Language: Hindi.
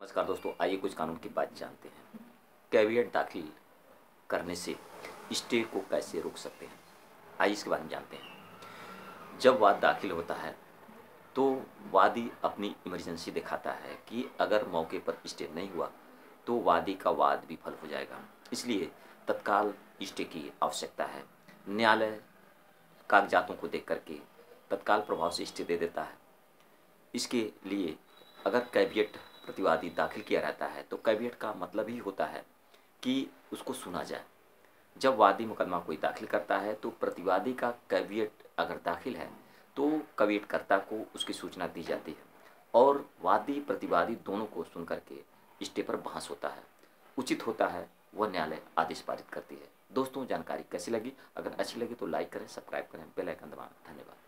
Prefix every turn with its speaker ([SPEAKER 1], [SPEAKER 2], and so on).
[SPEAKER 1] नमस्कार दोस्तों, आइए कुछ कानून की बात जानते हैं। कैविएट दाखिल करने से स्टे को कैसे रोक सकते हैं, आइए इसके बारे में जानते हैं। जब वाद दाखिल होता है तो वादी अपनी इमरजेंसी दिखाता है कि अगर मौके पर स्टे नहीं हुआ तो वादी का वाद विफल हो जाएगा। इसलिए तत्काल स्टे की आवश्यकता है। न्यायालय कागजातों को देख करके तत्काल प्रभाव से स्टे दे देता है। इसके लिए अगर कैविएट प्रतिवादी दाखिल किया रहता है तो कैविएट का मतलब ही होता है कि उसको सुना जाए। जब वादी मुकदमा कोई दाखिल करता है तो प्रतिवादी का कैविएट अगर दाखिल है तो कैविएटकर्ता को उसकी सूचना दी जाती है और वादी प्रतिवादी दोनों को सुन करके स्टे पर बहस होता है। उचित होता है वह न्यायालय आदेश पारित करती है। दोस्तों, जानकारी कैसी लगी? अगर अच्छी लगी तो लाइक करें, सब्सक्राइब करें, बेल आइकन दबाएं। धन्यवाद।